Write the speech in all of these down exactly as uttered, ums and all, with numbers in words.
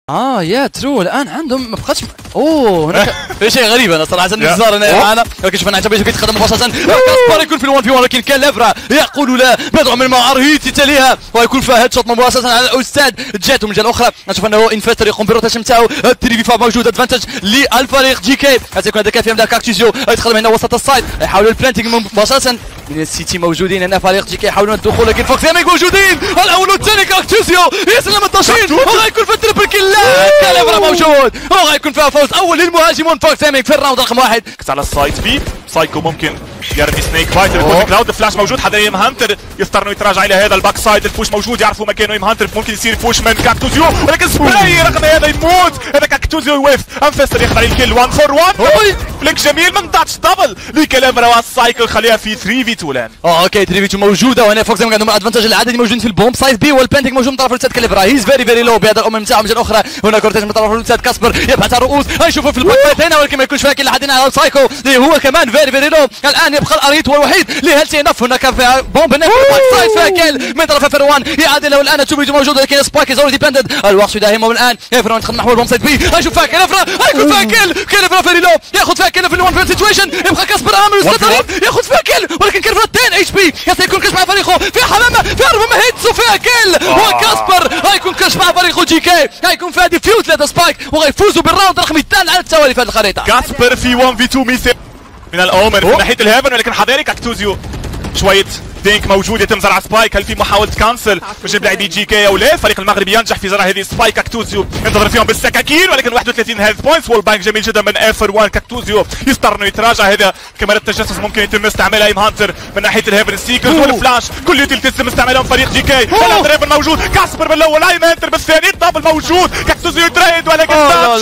اه يا ترو الان عندهم ما بقاش. اوه هناك في شيء غريب انا صراحه الانتظار هنا معنا، ولكن شوف عجبني يتقدم مباشره كاسبر يكون في الواحد في واحد، ولكن كالافرا يقول لا بدعو من مع ارهيت يتاليها ويكون فيها هيد شوت مباشره على الاستاذ. جاته من الجهه الاخرى نشوف انه انفستر يقوم بالروتيشن نتاعو، التري في موجود ادفانتج للفريق جي كي. سيكون هذا كافي من كاكتوزيو يدخل هنا وسط السايد يحاولوا البلانتينغ مباشره من السيتي موجودين هنا فريق جي كي يحاولون الدخول، لكن فوكس جيمنج موجودين الاول والثاني كاكتوزيو يسلم التشريط وغيكون في التريبل كيل. كالافرا موجود وغيكون فيها فوز اول للمهاجمون فوكس جيمنج في الراوند رقم واحد. على السايد بي سايكو ممكن يرمي سنيك فايتر يكون كلاود فلاش موجود حدا ام هانتر يضطر انه يتراجع الى هذا الباك سايد. البوش موجود يعرفوا مكانه ام هانتر ممكن يصير بوش من كاكتوزيو، ولكن سبراي رغم هذا يموت. هذا كاكتوزيو يوقف انفستر ياخذ عليه الكيل واحد فور واحد. فليك جميل من داتش دبل لكالافرا والسايكل خليها في ثري في تو لان. اه اوكي ثري في تو موجوده، وهنا فوكس جيمنج عندهم ادفانتج العددي موجودين في البومب سايد بي، والبانتينج موجود من طرف الاستاذ كالافرا. هيز فيري فيري لو بهذا الامم نتاعهم. من الاخرى هناك روتيشن من طرف الاستاذ كاسبر يبحث عن الرؤوس، نشوفه في الباك سايد هنا ولكن ما يكونش فاكر لحد على السايكو اللي هو كمان فيري فيري لو. الان يبقى الاريت هو الوحيد اللي هيلثي انف. هناك بومب هنا في الباك سايد فاكل من طرف فروان يعادله الان تشوف موجود، لكن سبايك از اوريدي بندد. الوحش داهمه الان فروان يدخل نحو البومب سايد بي. نشوف فيها كالافرا هيكون فيها كيل. كالافرا فيري لو ياخذ فيها كيل في الون في سيتويشن. يبقى كاسبر امام الاستاذ ياخذ فيها كيل، ولكن كالافرا عشرة اتش بي سيكون كاش مع فريقه في حمامه في ربما هيتس وفيها كيل. وكاسبر هيكون كاش مع فريقه جي كي، هيكون فيها ديفيوز لدى سبايك وغيفوزوا بالراوند رقم اثنين على التوالي في هذه الخريطه. كاسبر في واحد في اثنين مثال من الاومن من ناحيه الهيفن، ولكن حذاري كاكتوزيو شويه دينك موجود يتم زرع سبايك. هل في محاوله كانسل بجيب لاعبي جي كي او لا؟ الفريق المغربي ينجح في زرع هذه سبايك. كاكتوزيو ينتظر فيهم بالسكاكين، ولكن واحد وثلاثين هيلث بوينتس والبانك جميل جدا من افر واحد. كاكتوزيو يضطر انه يتراجع. هذا كاميرا التجسس ممكن يتم استعمالها ايم هانتر من ناحيه الهيفن. السيكرز والفلاش كل يتم استعمالهم فريق جي كي. الهيفن موجود كاسبر بالاول ايم هانتر بالثاني الدبل موجود. كاكتوزيو يتريد ولكن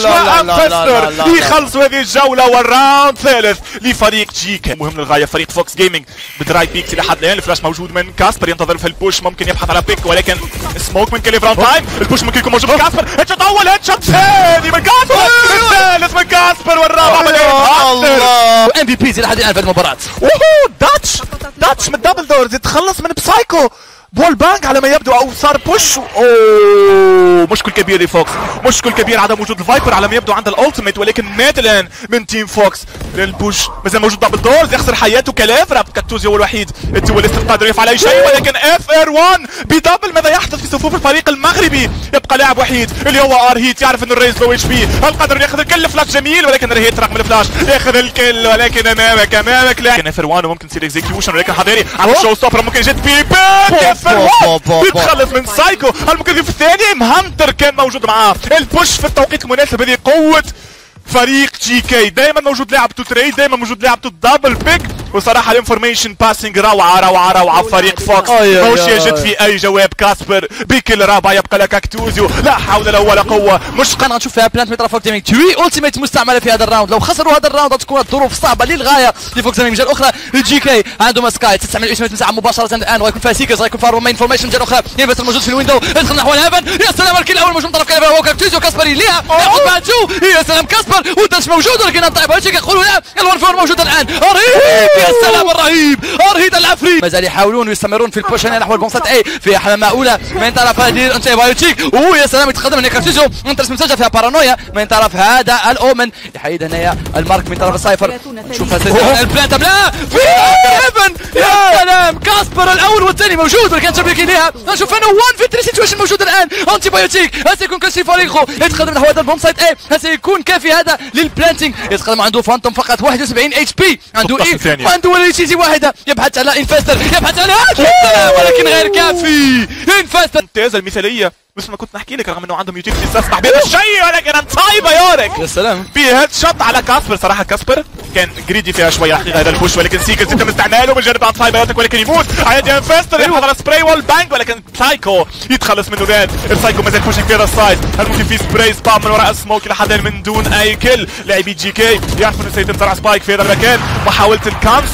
انفستر يخلصوا هذه الجوله والراوند ثالث لفريق جي كي. مهم للغايه فريق فوكس جيمنج بدراي بيكس الى حد الان. الفلاش موجود من كاسبر ينتظر في البوش، ممكن يبحث على بيك ولكن سموك من كالافرا تايم. البوش ممكن يكون موجود من كاسبر. هيد شوت اول هيد شوت ثاني من كاسبر، الثالث من كاسبر والرابع من ام في بيز الى حد الان في المباراه. اوه داتش داتش من دبل دورز يتخلص من بسايكو بول بانك على ما يبدو او صار بوش. اوه مشكل كبير لفوكس، مشكل كبير عدم وجود الفايبر على ما يبدو عند الالتيميت، ولكن مات الان من تيم فوكس للبوش. مازال موجود دبل دورز يخسر حياته كالافرا. كاكتوزيو هو الوحيد الدوليست قادر يفعل اي شيء، ولكن اف ار واحد بدبل. ماذا يحدث في صفوف الفريق المغربي؟ يبقى لاعب وحيد اللي هو ارهيت يعرف انه الريز لو اتش بي. هل قادر ياخذ الكل؟ فلاش جميل ولكن ارهيت رغم الفلاش ياخذ الكل، ولكن امامك امامك لاعب اف ار واحد وممكن تصير اكزيكيوشن، ولكن حذاري على الشو ستوبر ممكن يجد بي اف ار واحد يتخلص من سايكو. المكذب الثاني ام هانتر كان موجود معاه. البوش في التوقيت المناسب. هذه قوة فريق جي كي، دائما موجود لاعب تو تريد، دائما موجود لاعب تو دبل بيك. وصراحة الانفورميشن باسنج روعة روعة روعة. فريق فوكس موش يجد في اي جواب. كاسبر بكل رابع يبقى لك كاكتوزيو لا حول له ولا قوة. مش قنعة نشوف فيها بلانت من طرف فوكس جيمنج. تري التيميت مستعملة في هذا الراوند. لو خسروا هذا الراوند تكون الظروف صعبة للغاية لفوكس جيمنج. الجهة الأخرى جي كي عندهم سكاي تستعمل الالتيميت مساعة مباشرة الآن، ويكون فيها سيكرز ويكون فيها رومين انفورميشن. الجهة الأخرى ينفستر موجود في الويندو يدخل نحو الهيفن. يا سلام الكل الأول موجود من طرف كالافرا وكاكتوزيو. كاسبر يليها ياخذ بعد جو. يا سلام كاسبر وداش موجود، ولكن انطعب هيك يقولوا لا الون فور موجود الآن. ارهيب يا سلام الرهيب ارهيد العفريت. مازال يحاولون ويستمرون في البوش هنا نحو البونسات اي في حمامه اولى من طرف هذه انتي بايوتيك. اوه يا سلام يتقدم هنا كاكتوزيو. انترس مسجل فيها بارانويا من طرف هذا الاومن. يحيد هنايا المارك من طرف السايفر. نشوف البلانت لا في هيفن. يا سلام كاسبر الاول والثاني موجود ولكن شبك ليها. نشوف انه واحد في ثلاثة سيتويشن موجود الان. انتي بايوتيك هل سيكون كاش فريقه يتقدم نحو هذا البوم سايت اي؟ هل سيكون كافي هذا للبلانتينج؟ يتقدم عنده فانتوم فقط واحد وسبعين اتش بي. عنده اي وعنده ولا شيء واحده. يبحث على انفستر يبحث على هذا ولكن غير كافي. انفستر الممتازه المثاليه مثل ما كنت نحكي لك رغم انه عندهم يوتيوب تسمح بهذا الشيء، ولكن انتاي بايوريك يا سلام في هيد شوت على كاسبر. صراحه كاسبر كان جريدي فيها شويه حقيقه هذا البوش، ولكن سيكرز يتم استعماله من جانب انتاي بايوريك ولكن يموت. عادي انفستر يحضر على سبراي وول بانج، ولكن سايكو يتخلص منه الان. السايكو مازال بوشنج في هذا السايد. هل ممكن في سبراي سبام من وراء سموك الى حد من دون اي كل؟ لاعبي جي كي يعرفوا انه سيتم زرع سبايك في هذا المكان. محاوله الكانسل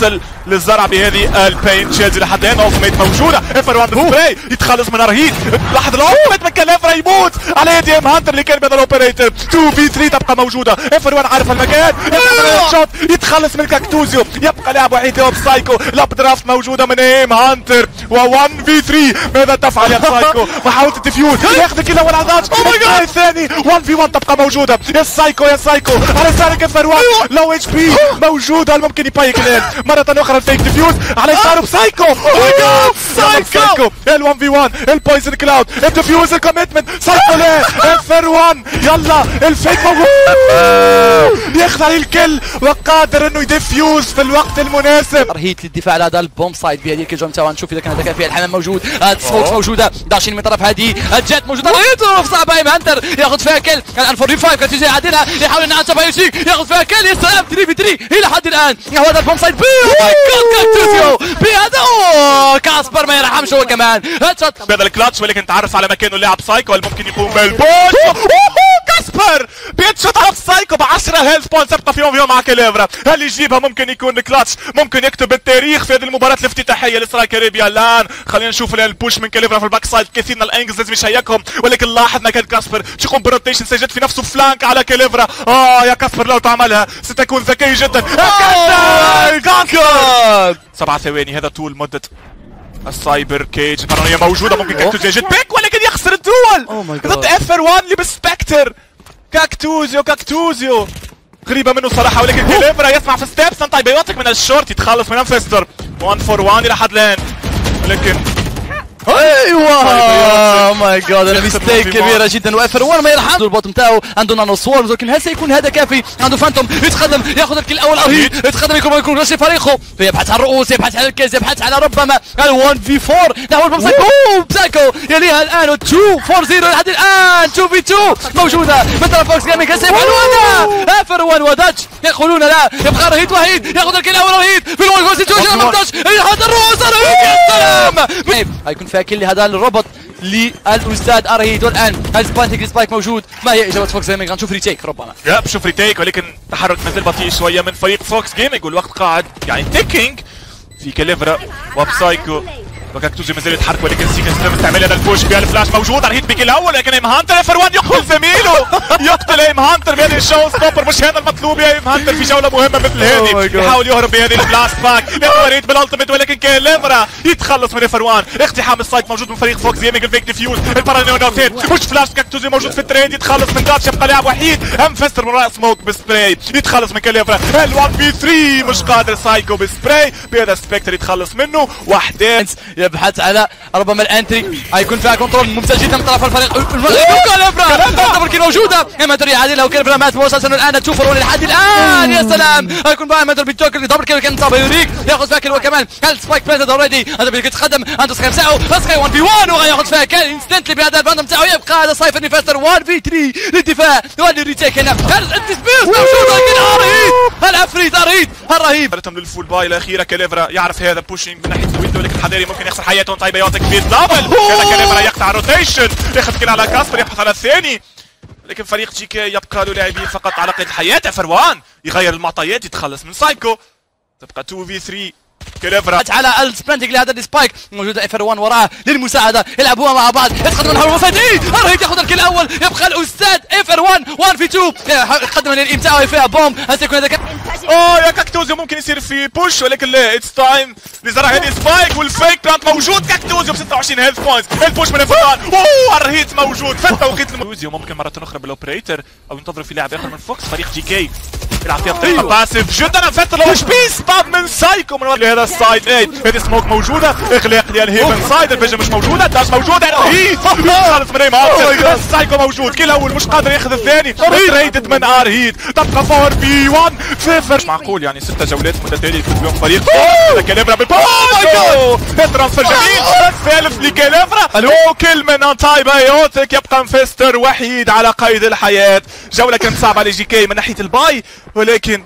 للزرع بهذه البين. تشيلسي لحد الان التيميت موجوده. اف واحد سبراي يتخلص من رهيد. لاحظ الالتيميت من كلافرا يموت على يد ام هانتر اللي كان بين الاوبريتور. اثنين في ثلاثة تبقى موجوده. اف واحد عارف المكان شوت يتخلص من كاكتوزيو. يبقى لاعب وحيد هو بسايكو. لاب درافت موجوده من ام هانتر و1 في ثلاثة. ماذا تفعل يا سايكو؟ محاولة الديفيوز ياخذ الكيل الاول على داتش. الثاني واحد في واحد تبقى موجوده. يا سايكو يا سايكو على يسار اف واحد لو اتش بي موجوده. ممكن يبايك الان مره اخرى الفيك ديفيوز على يساره بسايكو. سايكو ال واحد في واحد البويزن كلاود الديفيوز الكوميتمنت. سايكو لا اف واحد يلا الفيك موجود ياخذ عليه الكل وقادر انه يديفيوز في الوقت المناسب. رهيت للدفاع على هذا البوم سايد بهذه الكيجو نتاعو. نشوف اذا كان هذا كافي. الحمام موجود. سموكس موجوده. داشين من طرف هذه الجات موجوده. رهيت صعبه. ايم هانتر ياخذ فيها كل. الان فور خمسة كاتيجي يعدلها يحاول انه ينسى بايوشيك ياخذ فيها كل. يا سلام ثلاثة في ثلاثة الى حد الان. هو هذا البوم سايد بي ماي جاد كاكتوزيو بهذا. اوه كاسبر ما يرحمش هو كمان. هيد شوت بهذا الكلاتش ولكن تعرف على مكانه اللاعب سايكو اللي ممكن يقوم بالبوش. كاسبر بيت شوت على سايكو ب عشرة هيلث بوينتس تبقى فيهم فيهم مع كاليفرا. هل يجيبها؟ ممكن يكون كلاتش. ممكن يكتب التاريخ في هذه المباراه الافتتاحيه لإسراء كاريبيا. الان خلينا نشوف البوش من كاليفرا في الباك سايد. كثير من الانجلز لازم يشيكهم ولكن لاحظ مكان كاسبر باش يقوم بالروتيشن. سجد في نفسه فلانك على كاليفرا. اه يا كاسبر لو تعملها ستكون ذكي جدا. سبع ثواني هذا طول مده السايبر كيج. البارانويا موجوده. ممكن كاكتوزيو يجد بيك ولكن يخسر الدول ضد اف واحد اللي بسبكتر. كاكتوزيو كاكتوزيو قريبه منه صراحه ولكن كاليفرا يسمع في ستيبس انتي بايوتيك من الشورت يتخلص من انفستر. واحد فور واحد الى حد الان ولكن ايوه ماي جاد ميستيك كبيره جدا. وافر واحد ما يرحم. البوت نتاعو عنده نانو سوارمز ولكن هل سيكون هذا كافي؟ عنده فانتوم يتقدم ياخذ الكل الاول رهيب. يتقدم يكون يكون رشي فريقه يبحث عن الرؤوس يبحث عن الكيز يبحث على ربما ال1 في أربعة نحو البومسايكو. بسايكو يليها الان اثنين فور صفر لحد الان. اثنين في اثنين موجوده من طرف فوكس جيمنج. هل سيفعلوا هذا؟ افر واحد وداتش يقولون لا. يبقى رهيد وحيد ياخذ الكل الاول رهيد في الوان جول سيتويشن. مقدرش يحط الرؤوس رهيد. يا سلام هيكون فيها كل هذا الروبوت للاستاذ ارهيد. والان هل سبانتيك سبايك موجود؟ ما هي اجابه فوكس جيمنج؟ غنشوف ريتيك ربما. يا بشوف ريتيك ولكن تحرك مازال بطيء شويه من فريق فوكس جيمنج والوقت قاعد يعني تيكينج في كاليفرا وبسايكو. وكاكتوزيو مازال يتحرك ولكن سيكا ستريم استعمال هذا البوش بها الفلاش موجود. رهيد بيك الاول لكن ايم هانتر اف واحد يقتل زميله. يقتل ايم هانتر بهذه الشو ستوبر. مش هذا المطلوب يا ايم هانتر في جوله مهمه مثل هذه. يحاول يهرب بهذه البلاست باك. رهيد بالالتيميت ولكن كاليفرا يتخلص من اف واحد. اقتحام السايت موجود من فريق فوكس جيمنج. الفيك ديفيوز البارانويا نوتات مش فلاش. كاكتوزيو موجود في الترند يتخلص من داتش. يبقى لاعب وحيد ام فيستر من راس سموك بسبراي يتخلص من كاليفرا. ال واحد في ثلاثة مش قادر سايكو بسبراي بهذا سبكتر يتخلص منه. وحدين يبحث على ربما الانتري. هيكون فيها كنترول ممتاز جدا من طرف الفريق. كاليفرا دبل كيل موجوده. ايماتر يعادلها وكاليفرا مات موسسا الان تشوف لحد الان. يا سلام هيكون بقى ايماتر بالجوكر دبل كيل كان صعب يوريك ياخذ فيها كيل وكمان هل سبايك بلانتد اوريدي. هذا بيقدر يتقدم عنده سكاي نتاعو سكاي واحد في واحد وغياخذ فيها كيل انستنتلي بهذا الباند نتاعو. يبقى هذا سايفر نيفستر واحد في ثلاثة للدفاع والريتيك هنا. هل التسبيس موجود لكن ارهيد العفريت ارهيد الرهيب. رتم للفول باي الاخيره. كاليفرا يعرف هذا بوشينج من ناحيه الويندو ولكن حذاري ممكن يخسر حياته. طيب يوتك في الدبل. هذا كاليفرا يقطع روتيشن ياخذ كيل على كاسبر يبحث على الثاني لكن فريق جي كي يبقى له لاعبين فقط على قيد الحياه. فروان يغير المعطيات يتخلص من سايكو. تبقى اثنين في ثلاثة كاليفرا على السبرنتنج لهذا السبايك. موجوده اف واحد وراه للمساعده يلعبوها مع بعض. يتقدم نحو الوسط. ارهيد ياخذ الكل الاول. يبقى الاستاذ اف واحد واحد في اثنين يقدم للامتاع فيها بوم. هل سيكون هذا اوه يا كاكتوزيو ممكن يصير في بوش ولكن لا. اتس تايم لزرع هذه سبايك والفيك بلانت موجود. كاكتوزيو ب ستة وعشرين هيلث بوينتس. البوش من فلان. اوه الرهيت موجود في التوقيت الموزيو. ممكن مره اخرى بالاوبريتور او ينتظروا في لاعب اخر من فوكس. فريق جي كي يلعب فيها بطريقه باسيف جدا. فتر لو بيس باب من سايكو من هذا السايد ثمانية. هذه سموك موجوده. اغلاق ديال هيفن سايد. الفيجن مش موجوده. داش موجوده. رهيب خالص من ايم هانتر. سايكو موجود كل اول مش قادر ياخذ الثاني. ريدد من ارهيد. تبقى فور في واحد صفر. مش معقول يعني ستة جولات متتاليه يكون بهم فريق. هذا كاليفرا بالبوم. اوه ماي جاد ترانسفير جميل. الثالث لكاليفرا. الو كل من انتاي بايوتيك. يبقى انفستر وحيد على قيد الحياه. جوله كانت صعبه على جي كي من ناحيه الباي ولكن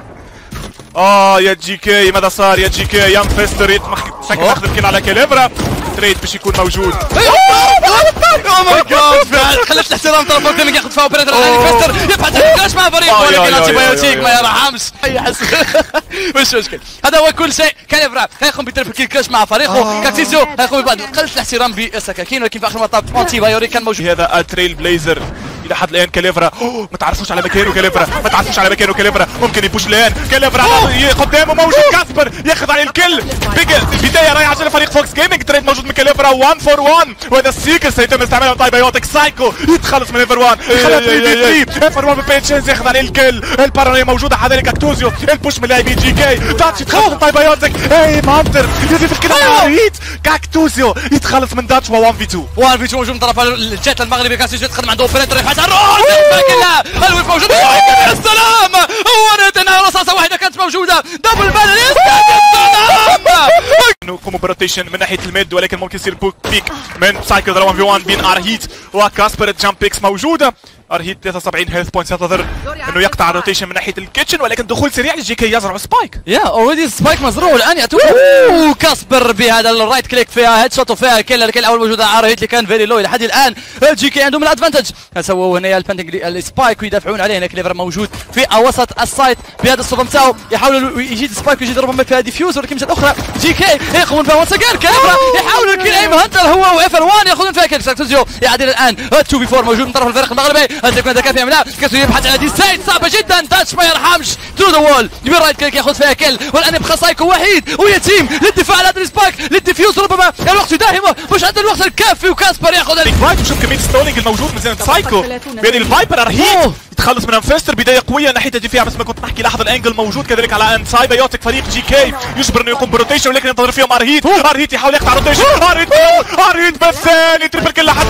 اه يا جي كي ماذا صار يا جي كي؟ يا انفستر يتمخ سكت اخذ الكل على كاليفرا. تريد باش يكون موجود. اوه ماي جاد خلت الاحترام طرف قدامك ياخذ فيها اوبريتور على انفستر. يبحث عن الكلاش مع مع فريقه ولكن انتي بايوتيك ما يرحمش اي حس. مش مشكل، هذا هو كل شيء. كاليفرا هيقوم بتربل كيل كلاش مع فريقه. كاكتيزيو هيقوم ببعض قلة الاحترام بالسكاكين، ولكن في اخر المطاف انتي بايوريك كان موجود. هذا التريل بليزر الى حد الان. كاليفرا ما تعرفوش على مكانه، كاليفرا ما تعرفوش على مكانه. كاليفرا ممكن يبوش الان. كاليفرا قدامه موجود كاسبر ياخذ عليه الكل. بيجل بدايه رائعه لفريق فوكس جيمنج. تريد موجود من كاليفرا واحد فور واحد، وهذا السيكل سيتم استعماله من بايوتيك. سايكو يتخلص من ايفر واحد، خلى ثلاثة ثلاثة. ايفر واحد ببيتشنز ياخذ عليه الكل. البارانويا موجوده حذر كاكتوزيو. البوش من لاعبين جي كي. داتش يتخلص من بايوتيك. اي مانتر يزيد الكل على ريت. كاكتوزيو يتخلص من داتش و واحد في اثنين. واحد في اثنين موجود من طرف الجيت المغربي. كاكتيزيو يتقدم عنده اوبريتور يبحث عن روج كلها. الويف موجود. يا سلام، هو نتنا رصاصه واحده كانت موجوده. دبل بال. يا سلام، يقوموا بروتيشن من ناحيه الميد، ولكن ممكن يصير بوك بيك من سايكل واحد في واحد بين ارهيت وكاسبر. جامب بيكس موجوده. ارهيت ثلاثة وسبعين هيلث بوينتس ينتظر انه يقطع الروتيشن من ناحيه الكيتشن، ولكن دخول سريع للجي كي يزرع سبايك. يا اوريدي سبايك مزروع الان يعطوه. اوه كاسبر بهذا الرايت كليك فيها هيد شوت وفيها كيل. الكيل الاول موجود على ارهيت اللي كان فيري لو لحد الان. الجي كي عندهم الادفانتج. سووا هنا الباندنج السبايك ويدافعون عليه. هنا كليفر موجود في وسط السايت بهذا الصوب نتاعو. يحاولوا يجي سبايك ويجي يضربهم فيها ديفيوز، ولكن الجهه الاخرى جي كي يقومون بها وانس اجين. كليفر يحاولوا الكيل. ايم هانتر هو وايفر واحد ياخذون فيها كيل. كاكتوزيو يعدل الان اثنين في أربعة موجود من طرف الفريق المغربي. هل تكون ذكاء فيها؟ كاسو يبحث على دي سايد صعبه جدا. داتش ما يرحمش. ثرو ذا وول يبي رايت كليك ياخذ فيها كل، والان يبقى سايكو وحيد ويتيم للدفاع على هذا السبايك للديفيوز. ربما الوقت يداهمه، مش عنده الوقت الكافي. وكاسبر ياخذ الفايت. وشوف كميه ستولينج الموجود من زين سايكو بين الفايبر. ارهيت يتخلص من انفستر. بدايه قويه ناحيه الدفاع، بس ما كنت نحكي لاحظ الانجل موجود كذلك على ان ساي بايوتيك. فريق جي كي يجبر انه يقوم بروتيشن، ولكن ينتظر فيهم ارهيت. ارهيت يحاول يقطع روتيشن. ارهيت ارهيت بس ثاني تريبل كل لحد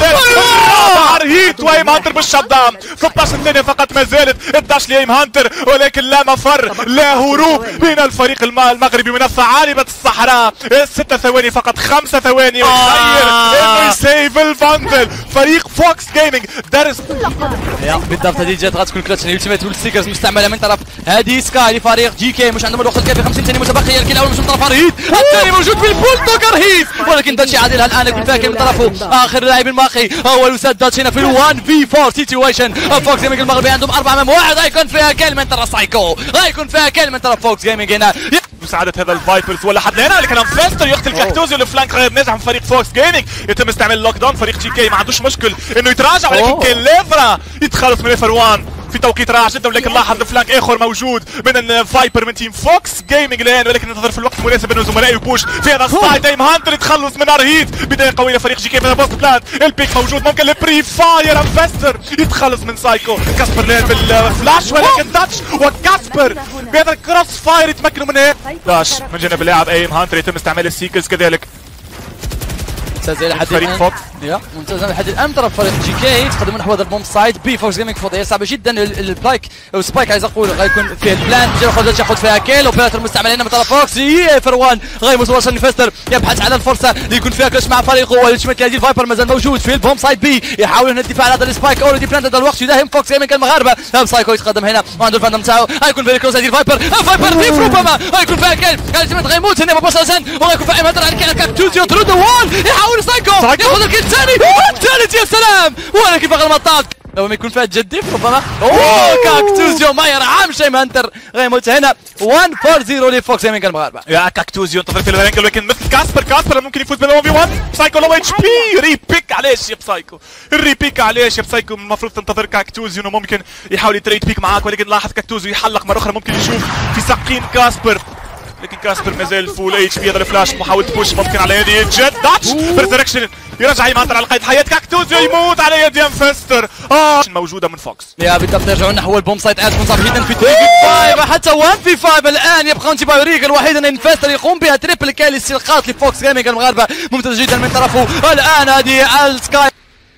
ارهيت وايم هانتر بالشت داون. ستة عشر ثانيه فقط ما زالت الداش لايم هانتر، ولكن لا مفر لا هروب من الفريق المغربي من ثعالبة الصحراء. ست ثواني فقط، خمسة ثواني وتخيل انه يسيف البندل. فريق فوكس جيمنج درس بالضبط. هذه جات غتكون كلاتش الالتيميت والسيكرز مستعمله من طرف هذه سكاي لفريق جي كي. مش عندهم الوقت الكافي. خمسين ثانيه متبقيه. الكيل الاول مش من طرف ارهيت، الثاني موجود في البولدوغ ارهيت، ولكن داتشي عادلها الان. يكون فاكر من طرفه اخر لاعب الماخي هو الوساد داتشي هنا في ال1 في أربعة سيتويشن. فوكس جيمنج المغربي عندهم أربعة أمام واحد. غيكون فيها كيل من طرف سايكو، غيكون فيها كيل من طرف فوكس جيمنج هنا. مساعدة هذا الفايبرز ولا حد هنا، لكن انفستر يقتل كاكتوزيو. الفلانك غير ناجح من فريق فوكس جيمنج. يتم استعمال اللوك داون. فريق جي كي ما عندوش مشكل انه يتراجع، ولكن كليفرا يتخلص من ايفر واحد في توقيت رائع جدا. ولكن لاحظ الفلانك اخر موجود من الفايبر من تيم فوكس جيمنج الان، ولكن ينتظر في الوقت المناسب انه زملائه يبوش في هذا السايد. ايم هانتر يتخلص من ارهيت. بدايه قويه لفريق جي كي من البوست بلان. البيك موجود، ممكن البري فاير. انفستر يتخلص من سايكو. كاسبر الان بالفلاش، ولكن داتش وكاسبر بهذا الكروس فاير يتمكنوا من هيك. داش من جانب اللاعب ايم هانتر. يتم استعمال السيكلز كذلك. ممتاز الى حد فريق فوكس. يا ممتاز لحد الان طرف فريق جي كي يتقدم نحو هذا البوم سايد بي. فوكس جيمنج فوضى صعبه جدا. البلايك او سبايك عايز اقول غيكون فيه البلان. ياخذ ياخذ فيها كيل. اوبريتور مستعمل هنا من طرف فوكس. ايفر واحد غير متواصل. انفستر يبحث على الفرصه ليكون فيها كلاش مع فريقه. والشمت هذه الفايبر مازال موجود في البوم سايد بي. يحاول هنا الدفاع على هذا السبايك. اوريدي بلانتد. الوقت يداهم فوكس جيمنج المغاربه. سايكو يتقدم هنا وعنده الفاندم تاعو. غيكون فيها كروس هذه الفايبر. الفايبر ديف ربما غيكون فيها كيل. الشمت غيموت هنا مباشره، وغيكون فيها ايمهاتر على كاكتوزيو ثرو ذا وول. يحاول سايكو ياخذ الكيل الثاني والثالث. يا سلام، ولكن فقط المطاط لو ما يكون فيها تجدف ربما. اوه كاكتوزيو ما يرحمش. ايم هانتر غيموت هنا. واحد أربعة صفر لفوكس جيمنج المغاربه. يا كاكتوزيو ينتظر في الانجل، ولكن مثل كاسبر. كاسبر ممكن يفوز بال واحد في واحد. سايكو لو اتش بي. ريبيك علاش يا بسايكو؟ الريبيك علاش يا بسايكو؟ المفروض تنتظر كاكتوزيو انه ممكن يحاول يتريد بيك معاك، ولكن لاحظ كاكتوزيو يحلق مره اخرى. ممكن يشوف في ساقين كاسبر، لكن كاسبر مازال فول اتش بي. هذا الفلاش محاولة بوش ممكن على يد جد. داتش بريزركشن يرجع يمهاتر على قيد حياة. كاكتوزيو يموت على يد انفستر. اه موجودة من فوكس. يا بالضبط يرجعون نحو البوم سايت. اد صعب جدا في ثلاثة في خمسة حتى واحد في خمسة. الان يبقى انتي بايوريك الوحيد ان انفستر يقوم بها تريبل كيل. استلقاط لفوكس جيمنج المغاربة ممتاز جدا من طرفه. الان هذه السكاي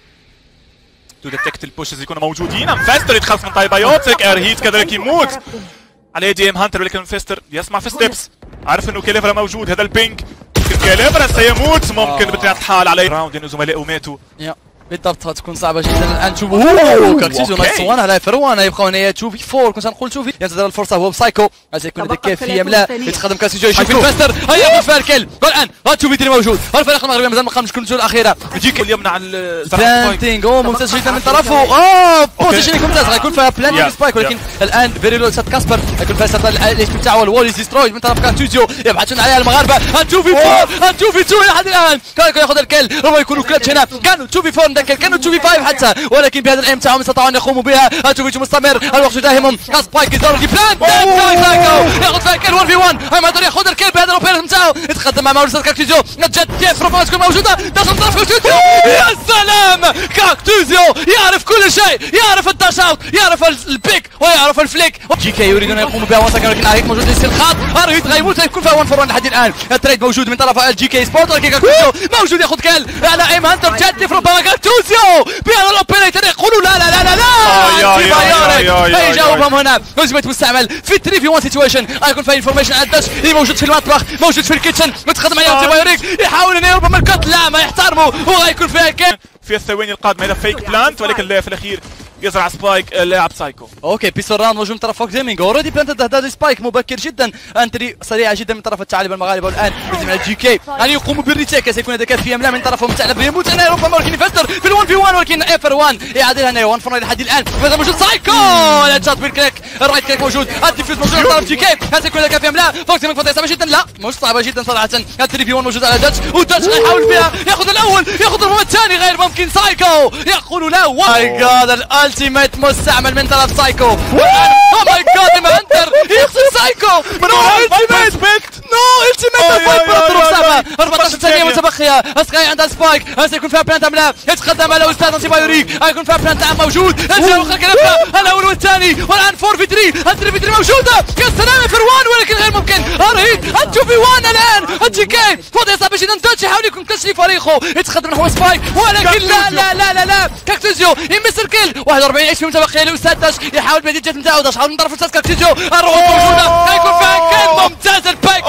تو ديتكت البوشز يكونوا موجودين. انفستر يتخلص من بايوتيك. ارهيت كذلك يموت على يد ايم هانتر، ولكن انفستر يسمع في ستيبس. عارف انه كاليفرا موجود. هذا البينج كاليفرا سيموت. ممكن بطبيعة الحال عليه راوند انه زملائه ماتوا. بالضبط غتكون صعبه جدا الان. تشوفوا اوه كاكتيزيو نايس وان على فروان يبقاو هنايا تو في فور. كنت غنقول تو في ينتظر الفرصه هو بسايكو هل سيكون هذا كافي ام لا. يتقدم كاكتيزيو يشوف الفاستر هيا ياخذ فيها الكل. والان تو في ثري موجود. الفريق المغربي مازال ما قامش الجوله الاخيره. يجيك اللي يمنع بلانتينغ اوه ممتاز جدا من طرفه. اوه بوزيشنينغ ممتاز غيكون فيها بلانتينغ سبايك ولكن الان فيري لو سات كاسبر غيكون فيها سات الاتش بي تاعو الوول ديسترويد من طرف كاكتيزيو يبحثون عليها المغاربه. تو في فور تو في تو لحد الان كان ياخذ الكل. ربما يكونوا كلاتش هنا كانوا تو في فور ذاك كانوا تو في فايف حتى ولكن بهذا الايم تاعهم استطاعوا ان يقوموا بها. تو في مستمر الوقت يداهمهم كاسبايك يزور دي بلان ياخذ فيها الكل واحد في واحد. هاي ما يقدر ياخذ الكل بهذا الاوبيريت نتاعو. يتقدم مع ماوريس كاكتيزيو نجات كيف ربما تكون موجوده داخل طرف كاكتيزيو. يا سلام كاكتيزيو يعرف كل شيء يعرف الداش اوت يعرف البيك ويعرف الفليك. جي كي يريدون ان يقوموا بها وسكن ولكن ارهيت موجود للاستلخاط. ارهيت غيموت يكون فيها واحد فور واحد لحد الان. التريد موجود من طرف الجي كي سبورت ولكن كاكتيزيو موجود ياخذ كل على ايم هانتر جات ربما كاكتيزيو بهذا الاوبيريتر يقولوا لا لا لا لا لا اي جاوبهم هنا. هزمت مستعمل في ثري في واحد سيتويشن غيكون فيها انفورميشن على الداش اللي موجود في المطبخ موجود في الكيتشن متقدم عليه انتيبايوريك يحاول انه يهرب من الكت لا ما يحترمه وغيكون فيها كل في الثواني القادمه. هذا فيك بلانت ولكن في الاخير يزرع سبايك اللاعب سايكو. اوكي بيستول راوند موجود من طرف فوكس جيمنج اوريدي بلانت هذا سبايك مبكر جدا. انتري سريعه جدا من طرف الثعالب المغاربه والان يلزم على جي كي ان يقوموا بالريتيك. سيكون هذا كافي ام لا من طرفهم ثعلب يموت هنا ربما ولكن يفسر في الون في وان ولكن ايفر وان يعادل هنا واحد فور لحد الان. ماذا موجود سايكو لا شات بالكليك الرايت كليك موجود الديفيوز موجود من طرف جي كي. هل سيكون هذا كافي ام لا. فوكس جيمنج فتره صعبه جدا لا مش صعبه جدا صراحه. ثري في وان موجود على داتش وداتش يحاول فيها ياخذ الاول ياخذ الرقم الثاني غير ممكن. سايكو يقول لا ماي جاد الالتيميت مستعمل من طرف سايكو. اوه ماي جاد ايم هانتر يقتل سايكو. نو التيميت نو التيميت فايبر صعبه. أربعة عشر ثانيه متبقيه. سكاي عندها سبايك هل سيكون فيها بلانت ام لا. يتقدم على استاذ انتيبايوريك هيكون فيها بلانت موجود. الجوله الاخرى كلفها الاول والثاني والان فور في ثري ثري في ثري موجوده. يا سلام فروان ولكن غير ممكن. ارهيد تو في واحد الان الجي كي فوضى صعبه جدا. تاتش يحاول يكون كسر فريقه يتقدم نحو سبايك ولكن لا لا لا لا لا كاكتيزيو يمس الكل. واحد وأربعين اتش بي متبقيه لاستاذ داش يحاول بهذه الجهه نتاعو داش حاول من طرف استاذ كاكتيزيو. الرؤوس موجوده هيكون فيها كل ممتاز الباك.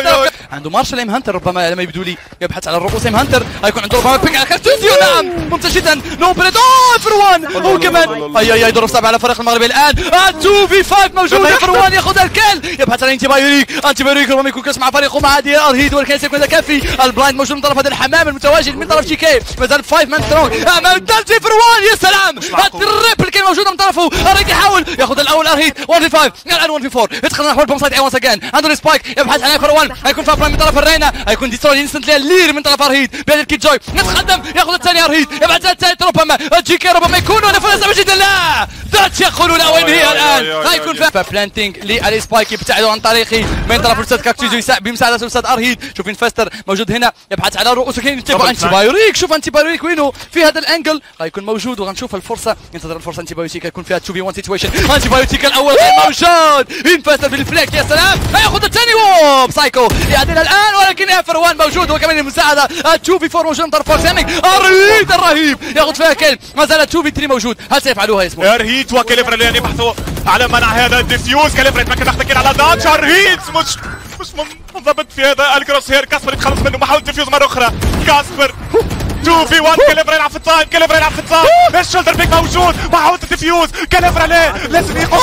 عنده مارشال ايم هانتر ربما لما يبدو لي يبحث على الرؤوس. ايم هانتر هيكون عنده ربما بيك على كاكتيزيو. نعم ممتاز جدا نو بليد اوه فروان هو كمان اي اي ظروف صعبه على الفريق المغربي الان. تو في فايف موجود فروان ياخذ الكل يبحث على انتيبايوريك. انتيبايوريك ربما يكون كاس مع فريقه مع هذه ارهيد ولكن سيكون كافي. البلايند موجود من طرف هذا الحمام المتواجد من طرف جي كي مازال فايف مان سترونج امام دالجي فروان. يا سلام التريبل كان موجوده من طرفه. ارهيد يحاول ياخذ الاول ارهيد واحد في خمسة الان واحد في فور يدخل نحو البوم سايد اي وانس اجين. عنده سبايك يبحث على فروان هيكون فيها برايم من طرف الرينا هيكون ديستروي انستنتلي اللير من طرف ارهيد بهذا الكيت جوي. نتقدم ياخذ الثاني ارهيد يبحث على الثالث ربما جي كي ربما يكون ولا فرصه جدا لا ذات يقول لا وين هي الان. هيكون فيها بلانتينغ لي سبايك يبتعدوا عن طريقي من طرف الاستاذ كاكتيزيو بمساعده الاستاذ ارهيد. شوف فاستر موجود هنا يبحث على رؤوسه كاين انتيبايوريك. شوف انتيبايوريك وينه في هذا الانجل غيكون موجود وغنشوف الفرصه ينتظر الفرصه. انتيبايوريك يكون فيها تو في واحد سيتويشن. انتيبايوريك الاول غير موجود ينفستر بالفليك. يا سلام هياخذ الثاني ووب سايكو يعدلها الان ولكن ايفر وان موجود وكمان المساعده. تو في فور موجود من طرف فوكس جيمنج. ارهيد الرهيب ياخذ فيها كل ما زال تو في ثري موجود. هل سيفعلوها يا اسمه ارهيد وكاليفرا الان يبحثوا على منع هذا الديفيوز. كاليفرا يتمكن تحتكر على داتش. ارهيد مش مش منضبط في هذا الكروس هير. كاسبر يتخلص منه محاولة ديفيوز مرة أخرى. كاسبر تو في واحد كاليفرا يلعب في التايم. كاليفرا يلعب في التايم. الشولدر بيك موجود محاولة الديفيوز. كاليفرا لا لازم يقوم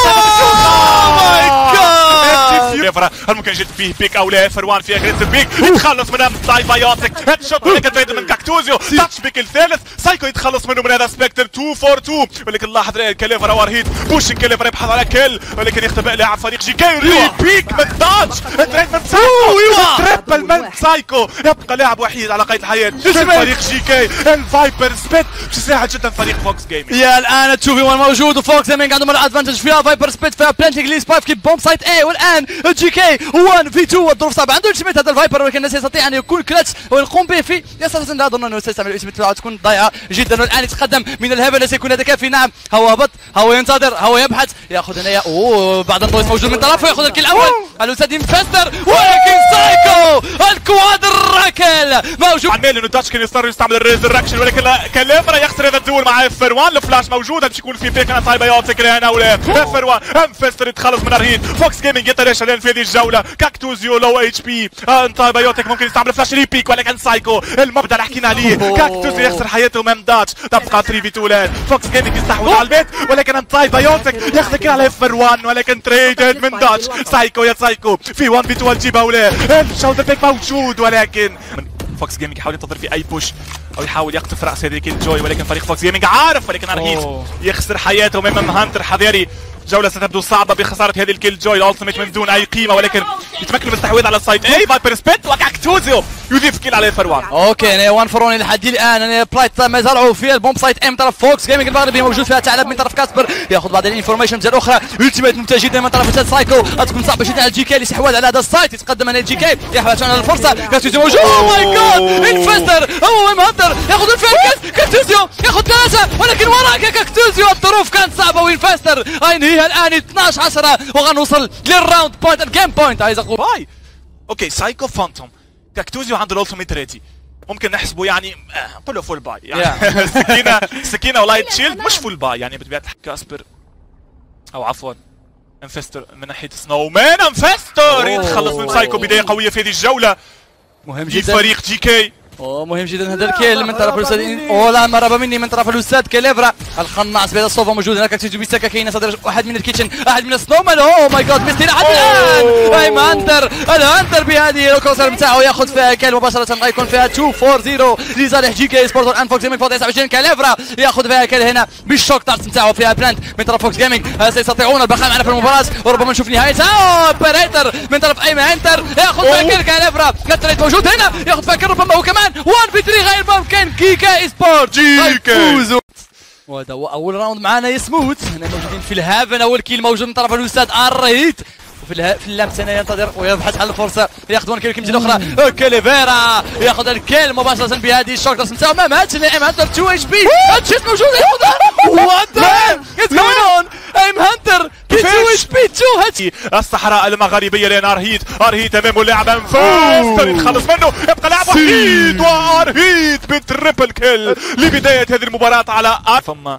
اوه ماي جاد. كاليفرا هل ممكن يجد فيه بيك او لا. فروان في اجريسيف بيك يتخلص منها دايفايوتيك هيد شوت ولكن تريد من كاكتوزيو. تاتش بيك الثالث سايكو يتخلص منه من هذا سبكتر. تو فور تو ولكن لاحظ كاليفرا وارهيد بوشن. كاليفرا يبحث على كل ولكن يختبئ لاعب فريق جي كي. ري بيك من تاتش تريد من سايكو تريبل من سايكو. يبقى لاعب وحيد على قيد الحياه فريق جي كي. الفايبر سبيت باش يساعد جدا فريق فوكس جيمنج. يا الان تو في واحد موجود وفوكس جيمنج عندهم الادفانتج فيها. فايبر سبيت فيها بلانتينغ لي سبايك كي بوم سايت اي والان جي كي واحد في اثنين والظروف صعبه. عنده التيميت هذا الفايبر ولكن الناس يستطيع ان يكون كلاتش ويقوم به في يستطيع. لا اظن انه سيستعمل الاسم تاعو تكون ضايعه جدا والان يتقدم من الهبل. سيكون هذا كافي. نعم هو هبط هو ينتظر هو يبحث ياخذ هنايا اوه بعد النويز موجود من طرفه ياخذ الكل الاول على الاستاذ انفستر، ولكن سايكو الكوادراكل موجود. عمال انه داتش كان يضطر يستعمل الريزركشن، ولكن كاليفرا يخسر هذا الدول مع اف واحد. الفلاش موجوده باش يكون في فيك انا سايبيوتيك هنا ولا اف واحد. انفستر يتخلص من ارهيد. فوكس جيمنج يقدر يشعل في هذه الجوله. كاكتوزيو لو اتش بي. سايبيوتيك ممكن يستعمل فلاش ريبيك، ولكن سايكو المبدا اللي حكينا عليه. كاكتوزيو يخسر حياته امام داتش. تبقى ثلاثة في اثنين الان. فوكس جيمنج يستحوذ على البيت، ولكن سايبيوتيك ياخذ كل على اف واحد، ولكن تريدد من داتش. سايكو يا سايكو في واحد في اثنين تجيبها ولا الشوت بيك موجود، ولكن فوكس جيمنج يحاول ينتظر في اي بوش او يحاول يقطف راس هذه الكيل جوي، ولكن فريق فوكس جيمنج عارف، ولكن ارهيد يخسر حياته امام هانتر حذاري. جولة ستبدو صعبة بخسارة هذه الكيل جوي. الالتيميت من دون اي قيمة، ولكن يتمكن من الاستحواذ على السايد اي. فايبر سبيت وكاكتوزيو يضيف كيل على فروان. اوكي انا وان فروني لحد الان. انا بلايت ما زرعوا في البومب سايت ام من طرف فوكس جيمنج المغربي، موجود فيها ثعلب من طرف كاسبر ياخذ بعض الانفورميشن من اخرى. التيميت ممتاز جدا من طرف استاذ سايكو، غتكون صعبه جدا على الجي كي الاستحواذ على هذا السايت. يتقدم هنا الجي كي يحاول على الفرصه. كاكتوزيو موجود. اوه ماي جاد انفستر هو ام هانتر ياخذ الفيركس. كاكتوزيو ياخذ ثلاثه، ولكن وراك كاكتوزيو الظروف كانت صعبه، وانفستر ينهيها الان اثناش عشرة وغنوصل للراوند بوينت الجيم بوينت. عايز اقول باي. اوكي سايكو فانتوم. كاكتوزيو عنده الالتيميت ريدي، ممكن نحسبه يعني نقول له فول باي يعني. سكينه سكينه ولايت شيلد مش فول باي يعني بطبيعه الحال. كاسبر او عفوا انفستر من ناحيه سنو مان. انفستر يتخلص من سايكو. بدايه قويه في هذه الجوله. مهم جدا فريق جي كي. اوه مهم جدا هذا الكيل من طرف الاستاذ. اوه لا مرحبا مني من طرف الاستاذ كاليفرا. الخناص بهذا الصوفه موجود هناك. كاكتوزيو بيسكا كاين صدر واحد من الكيتشن، واحد من السنومان. اوه ماي جاد ميستي لحد الان. ايم هانتر الهانتر بهذه الكوسر نتاعو ياخذ فيها كيل مباشره. غيكون فيها اثنين أربعة صفر لصالح جي كي سبورت الان. فوكس جيمنج فوق تسعة وعشرين. كاليفرا ياخذ فيها كيل هنا بالشوك تارت نتاعو فيها بلانت من طرف فوكس جيمنج. سيستطيعون البقاء معنا في المباراه وربما نشوف نهايتها. اوه اوبريتر من طرف ايم هانتر ياخذ فيها كيل. كاليفرا التريد موجود هنا ياخذ فيها كيل ربما هو كمان واحد في ثلاثة غير ممكن. جي كي سبورت جي كي. وهذا هو اول راوند معنا يسموت. هنا موجودين في الهافن. اول كيل موجود من طرف الاستاذ الرهيد، وفي اله... في اللمس هنا ينتظر ويبحث عن الفرصه ياخذون كيل كيمجي الاخرى. كاليفيرا ياخذ الكيل مباشره بهذه الشوك درس نتاعو. ما ماتش ايم هانتر اثنين اتش بي. الشيت موجود ياخذها. وات ذا اتس جوين اون. ايم هانتر اثنين اتش بي اثنين. الصحراء المغربيه لين ارهيد. ارهيد امامه اللاعب انفستر يتخلص منه. يبقى لاعب وحيد وارهيد بالتريبل كيل لبدايه هذه المباراه على ثم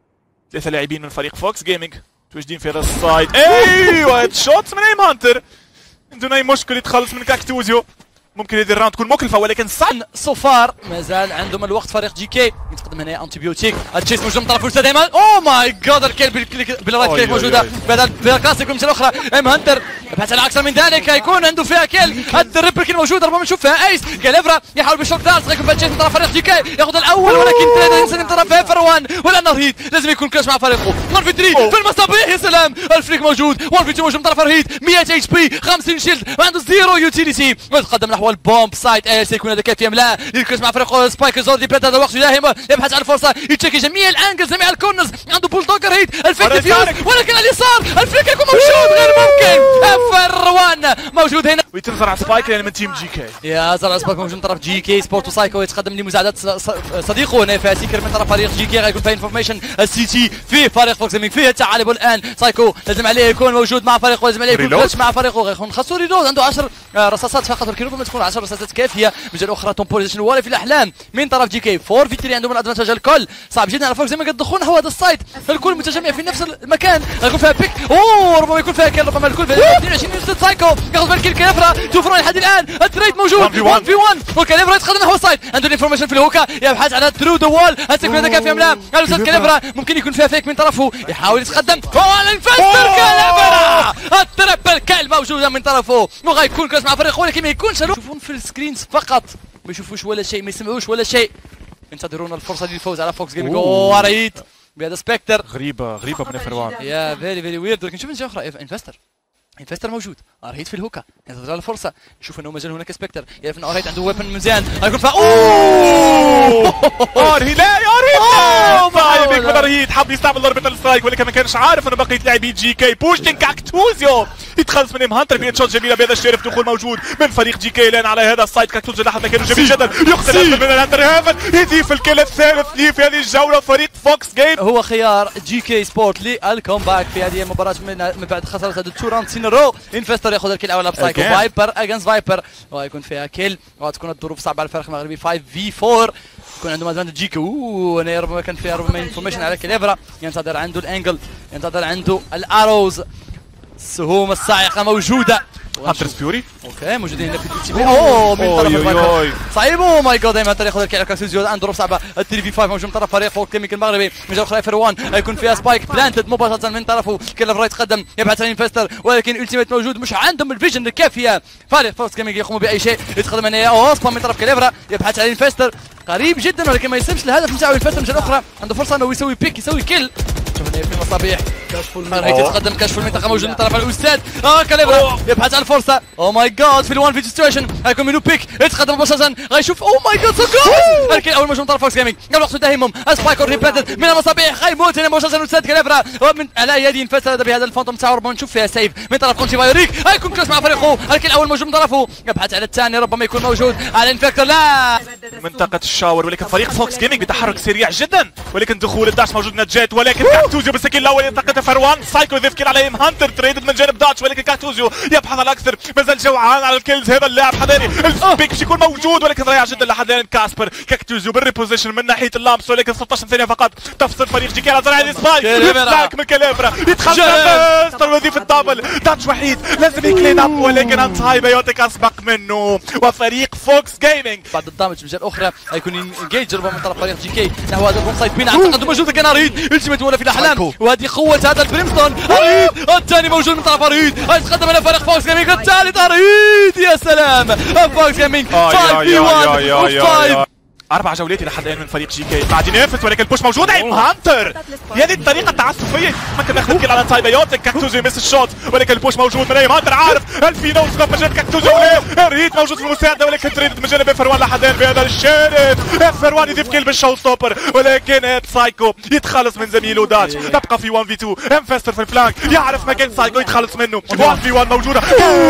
ثلاثه لاعبين من فريق فوكس جيمنج متواجدين في هذا السايد. ايوه هيد شوت من ايم هانتر من دون اي مشكل يتخلص من كاكتوزيو. ممكن هذه الراوند تكون مكلفه، ولكن صعب صفار مازال عندهم الوقت. فريق جي كي يتقدم هنا انتيبيوتيك. التشيس موجود من طرف الاستاذ ايمان. اوه ماي جاد الكيل بالرايت كليك موجوده بعد الكلاسيك والمثال الاخرى. ايم هانتر يبحث عن اكثر من ذلك، يكون عنده فيها كيل. التريبل كيل موجود ربما نشوف فيها ايس. كاليفرا يحاول بالشوك دارس غيكون فيها تشيس من طرف فريق جي كي ياخذ الاول، ولكن تريد ينسى من طرف فروان. ولا نرهيد لازم يكون كلاش مع فريقه. واحد في ثلاثة في المصابيح. يا سلام الفريق موجود. واحد في اثنين موجود من طرف رهيد. مية اتش بي خمسين شيلد وعنده زيرو يوتيليتي. ويتقدم نحو البومب سايت اي سيكون هذا كيف يملا يركز مع فريق سبايكرز. اوريدي بيت هذا الوقت يداهم يبحث عن الفرصه يتشيكي جميع الانجلز جميع الكورنرز. عنده بول دوجر هيت الفيك ديفيوز، ولكن على اليسار الفريق يكون موجود. غير ممكن. فروان موجود هنا ويتم زرع سبايك يعني من تيم جي كي. يا زرع سبايك موجود من طرف جي كي سبورت وسايكو يتقدم لمساعده صديقه هنا فيها سيكر من طرف فريق جي كي. غيكون فيها انفورميشن السي تي في فريق فوكس جيمنج فيه التعالب الان. سايكو لازم عليه يكون موجود مع فريقه، لازم عليه يكون كلتش مع فريقه. غيكون خاصو ريلود عنده عشر رصاصات فقط، ولكن ربما تكون عشر رصاصات كافيه. من جهه اخرى توم بوزيشن ولا في الاحلام من طرف جي كي. فور فيكتوري عندهم الادفانتاج الكل. صعب جدا على فوكس جيمنج الدخول نحو هذا السايت. الكل متجمع في نفس المكان. غيكون فيها بيك. اوه ربما يكون فيها كيل. ربما الكل في اثنين وعشرين يوسف سايكو ياخذ بالكيل. كاليفرا توفرون لحد الان. التريد موجود واحد في واحد وكاليفرا يتقدم نحو السايت. عنده الانفورميشن في الهوكا يبحث على ثرو ذا وول. هاتك هذا كافي ام لا. الاستاذ كاليفرا ممكن يكون فيها فيك من طرفه يحاول يتقدم. فوال انفستر كاليفرا التريبل كيل موجوده من طرفه وغيكون كاس مع فريقه، ولكن ما يكونش يشوفون في السكرينز فقط، ما يشوفوش ولا شيء، ما يسمعوش ولا شيء. ينتظرون الفرصه للفوز على فوكس جيمنج. اوه رهيب بهذا سبكتر. غريبه غريبه من فروان. يا فيري فيري ويرد. ولكن شوف اخرى انفستر انفستر موجود. ارهيد في الهوكا ينتظر الفرصه، يشوف انه مازال هناك سبكتر، يعرف ان ارهيد عنده ويبن مزيان. غيكون فيها اوه ارهيد لا يا ارهيد صايبك من ارهيد حب يستعمل ضربه السترايك، ولكن ما كانش عارف انه بقيه لاعبي جي كي. بوشتين كاكتوزيو يتخلص من ام هانتر في شوت جميله بهذا الشرف. دخول موجود من فريق جي كي لان على هذا السايد. كاكتوز لحظه كانوا جميل جدا يقتل من الهانتر هافن يضيف الكيل الثالث ليه في هذه الجوله. فريق فوكس جيم هو خيار جي كي سبورت للكومباك في هذه المباراه من من بعد خساره هذا التو راوند سين رو. انفستر ياخذ الكيل الاول بسايكو فايبر اجينست فايبر ويكون فيها كيل وتكون الظروف صعبه على الفريق المغربي خمسة في أربعة. يكون عنده مازال جي كي وانا ربما كان فيها ربما انفورميشن على كليفرا. ينتظر عنده الانجل ينتظر عنده الاروز. السهوم الصاعقه موجوده. هانترز فيوري اوكي موجودين هنا في التي بي. اوه من طرف الفايبر صعيب. او ماي جاد دائما ياخذ الكيل على كاكتوز. عنده ظروف صعبه. التي في خمسة موجود من طرف فريق فوق كيميك المغربي. من جهه اخرى واحد يكون فيها سبايك بلانتد مباشره من طرفه. كيلفرا يتقدم يبحث عن انفستر ولكن التيميت موجود مش عندهم الفيجن الكافيه. فريق فوكس جيمنج يقوم باي شيء. يتقدم هنا اوه سبام من طرف كيلفرا يبحث عن انفستر قريب جدا ولكن ما يسلمش الهدف نتاعو. انفستر من جهه اخرى عنده فرصه انه يسوي بيك يسوي كيل. شوف هنا في مصابيح كشف المنطقه يتقدم كشف المنطقه موجود من طرف الاستاذ. اه كاليفرا يبحث عن الفرصه. او ماي جاد في الوان في سيتويشن هيكون منو بيك يتقدم مباشره غيشوف. او ماي جاد سو جود الكيل اول موجود من طرف فوكس جيمنج قبل وقت تهمهم. سبايك ريبلانتد من المصابيح غيموت هنا مباشره الاستاذ كاليفرا ومن على يد انفستر بهذا الفانتوم تاعو. ربما نشوف فيها سيف من طرف كونتي بايوريك هيكون كلاش مع فريقه. الكيل الاول موجود من طرفه يبحث على الثاني ربما يكون موجود على انفكتور. لا منطقه الشاور ولكن فريق فوكس جيمنج بتحرك سريع جدا ولكن دخول الداش موجود من الجيت ولكن كاكتوزيو بالسكين الاول يلتقط فروان. سايكو يضيف كيل على ام هانتر تريدد من جانب داتش ولكن كاكتوزيو يبحث على اكثر. مازال جوعان على الكيلز هذا اللاعب حذاري. البيك باش يكون موجود ولكن ضيع جدا لحد الان كاسبر. كاكتوزيو بالريبوزيشن من ناحيه اللامس ولكن ستة عشر ثانيه فقط تفصل فريق جي كي على زرع سبايك. يفلاك من كاليفرا يدخل انفستر ويضيف الدبل. داتش وحيد لازم يكلين اب ولكن انتاي بايوتيك اسبق منه. وفريق فوكس جيمنج بعد الدامج من جهه اخرى هيكون انجيج ربما من طرف فريق جي كي نحو هذا البوم سايد بين اعتقد موجود كان اريد التيميت ولا في الاحلام وهذه قوه هذا البريمستون. اريد الثاني موجود من طرف اريد يتقدم الى فريق فوكس جيمنج. الثالث اريد يا سلام فوكس جيمنج خمسة في واحد. أربع جولات لحد الآن من فريق جي كي بعد ينافس ولكن البوش موجود. ام هانتر هذه الطريقة التعسفية ممكن ناخذ كيل على تايبايوتيك. كاكتوزيو يمس الشوت ولكن البوش موجود من ام هانتر عارف هل في نو سكوب من جانب كاكتوزيو ولا ريت موجود في المساعدة ولكن تريد من جانب فروان لحد الآن بهذا الشارف. فروان يضيف كيل بالشو ستوبر ولكن سايكو يتخلص من زميله داتش. نبقى في واحد في اثنين. انفستر في الفلانك يعرف مكان سايكو يتخلص منه. واحد في واحد موجودة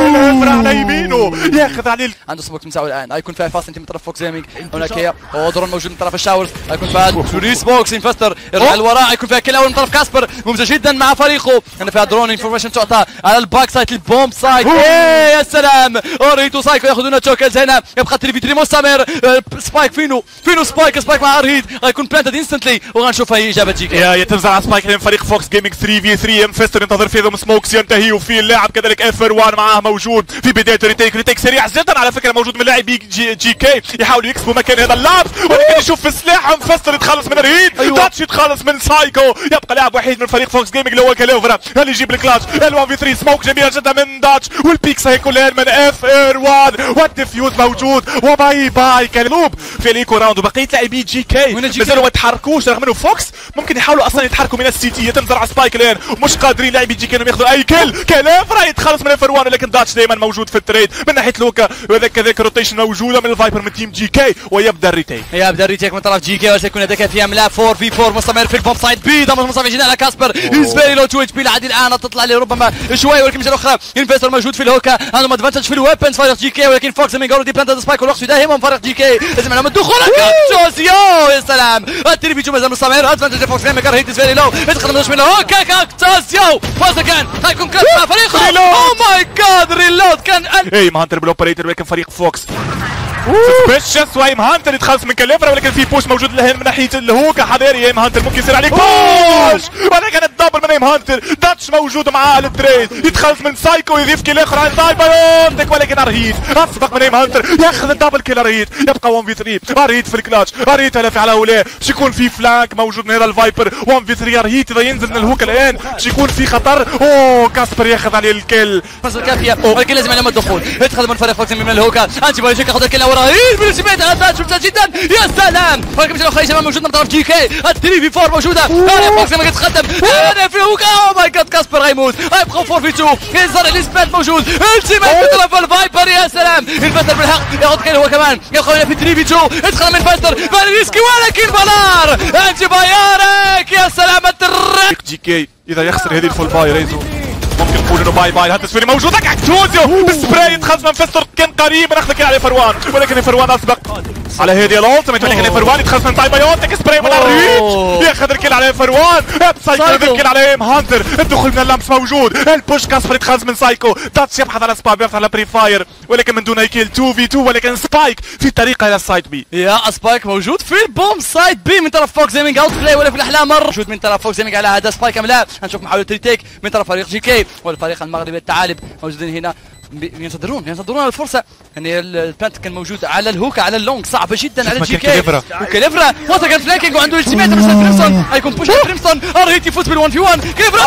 على يمينه ياخذ عليه. عنده سموك نتاعو الآن هيكون فيها فاست من طرف فوكس جيمنج. هناك هي درون موجود من طرف الشاورز هيكون فيها توريس بوكس. انفستر يرجع للوراء هيكون فيها كيل اول من طرف كاسبر ممتاز جدا مع فريقه. هنا فيها درون انفورميشن تعطى على الباك سايد البومب سايد. ايه يا سلام اوريتو سايكو ياخذون تشوكلز. هنا يبقى تريفيتري مستمر. سبايك فينو فينو سبايك سبايك مع ارهيد هيكون بلانتد انستنتلي وغنشوف هي اجابه جي كي. يا تنزل على سبايك من فريق فوكس جيمنج ثلاثة في ثلاثة. انفستر ينتظر فيهم سموكس ينتهي وفي اللاعب كذلك اف واحد معاه موجود في بدايه ريتيك. ريتيك سريع جدا على فكره موجود من لاعبي جي, جي كي يحاولوا يكسبوا مكان هذا اللاعب ولكن يشوف في سلاح انفستر يتخلص من رهيد. أيوة. داتش يتخلص من سايكو. يبقى لاعب وحيد من فريق فوكس جيمنج اللي هو كاليفرا اللي يجيب الكلاتش. ال1 في ثلاثة سموك جميله جدا من داتش والبيكس هيكون الان من اف ار واحد والديفيوز موجود وباي باي كالوب في الايكو راوند. وبقيه لاعبي جي كي مازالوا ما يتحركوش رغم انه فوكس ممكن يحاولوا اصلا يتحركوا من السي تي. يتنزل على سبايك الان ومش قادرين لاعبي جي كي انهم ياخذوا اي كيل. كاليفرا يتخلص من اف ار واحد ولكن داتش دائما موجود في التريد من ناحيه لوكا وذاك كذلك روتيشن موجوده من الفايبر من تيم جي كي ويبدا الريتيك. يبدا الريتيك من طرف جي كي وسيكون هذاك في عملاء أربعة في أربعة مستمر في البوب سايد بي. دمج مصطفى جدا على كاسبر هيز فيري لو تو اتش بي لحد الان تطلع لي ربما شوي ولكن من جهه اخرى انفستر موجود في الهوكا عندهم ادفانتج في الويبنز فريق جي كي ولكن فوكس من اوريدي بلانتد سبايك والوقت يداهمهم فريق جي كي لازم عليهم الدخول. كاكتوس يو يا سلام التلفزيون مازال مستمر ادفانتج فوكس من مكان هيز فيري لو يدخل من الهوكا. كاكتوس يو فاز كان هيكون كاس مع فريقه. او ماي جاد ريلود كان اي هانتر بالاوبريتور ولكن فريق فوكس سسبيشس وايم هانتر يتخلص من كاليفرا ولكن في بوش موجود له من ناحيه الهوكا. حذاري ايم هانتر ممكن يصير عليك بوش ولكن الدبل من ايم هانتر. داتش موجود معاه على التريد يتخلص من سايكو يضيف كيل اخر على تايبايوتيك ولكن ارهيد اسبق من ايم هانتر ياخذ الدبل كيل. ارهيد يبقى واحد في ثلاثة. ارهيد في الكلاتش ارهيد هلا في على ولا باش يكون في فلانك موجود من هذا الفايبر واحد في ثلاثة. ارهيد اذا ينزل من الهوكا الان باش يكون في خطر. اوه كاسبر ياخذ عليه الكيل فرصه كافيه ولكن لازم عليهم الدخول. يدخل من فريق فوكس من الهوكا انتي بايوتيك ياخذ الكيل ورهيد هذا شفتها جدا يا سلام ولكن مش الاخر شباب موجود من طرف جي كي. الثري في أربعة موجوده هذا فوكس لما يتقدم هذا في هوكا. او ماي جاد كاسبر غيموت يبقى أربعة في اثنين. يظهر الاسبات موجود التيميت من طرف الفايبر يا سلام. الفتر بالحق ياخذ كيل هو كمان يدخل في ثري في اثنين يدخل من فتر فالريسكي ولكن بلار انت بايارك يا سلام. الترك جي كي اذا يخسر هذه الفول باي ريزو ممكن نقول انه باي باي. الهدف موجود لك كاكتوزيو بالسبراي يتخزن من فيستر، كان قريب من اخذ الكيل على فروان، ولكن فروان اسبق على هذه الالتيميت، ولكن فروان يتخزن من تايبايوتك سبراي من الريتش ياخذ الكيل على فروان. سايكو ياخذ الكيل على ام هانتر، الدخول من اللمس موجود، البوش كاسبر يتخزن من سايكو. داتش يبحث على سبايك، يبحث على بري فاير، ولكن من دون كيل اثنين في اثنين، ولكن سبايك في طريقه الى السايد بي. يا سبايك موجود في البوم سايد بي من طرف فوكس جيمنج. اوت بلاي ولا في الاحلام مر موجود من طرف فوكس جيمنج على هذا سبايك ام لا. هنشوف محاوله ريتيك من طرف فريق جي كي والفريق المغربي الثعالب موجودين هنا ينتظرون ينتظرون الفرصه. يعني البلانت كان موجود على الهوك على اللونج، صعبه جدا على جي كي. وكليفرا وصل فلانكينج وعنده التيميت من كريمسون، هيكون بوش كريمسون ارهيت يفوت بالون في واحد. كليفرا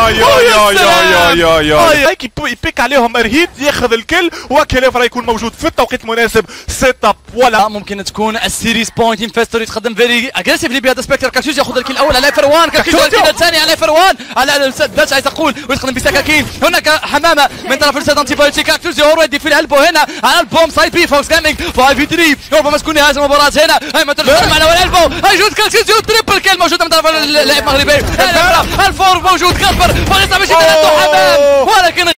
هيك يبيك عليهم ارهيت ياخذ الكل، وكليفرا يكون موجود في التوقيت المناسب. سيت اب ولا ممكن تكون السيريز بوينت. انفستور يتقدم فيري اجريسيفلي بهذا سبكتر. كاكتوز ياخذ الكل الاول على فروان، كاكتوز الكل الثاني على فروان على داتش عايز تقول ويتقدم بسكاكين. هناك حمامه من طرف السيد انتي بايوتيك. كاكتوز اوريدي في الالبو هنا على البوم سايد بي. فوكس جيمنج خمسة في ثلاثة ربما تكون نهايه المباراه هنا. هاي ما ترجع معنا والالبو هيجود كاكتوز تريبل كيل موجوده من طرف اللاعب المغربي. الفور موجود كاسبر فليس مش حمام ولكن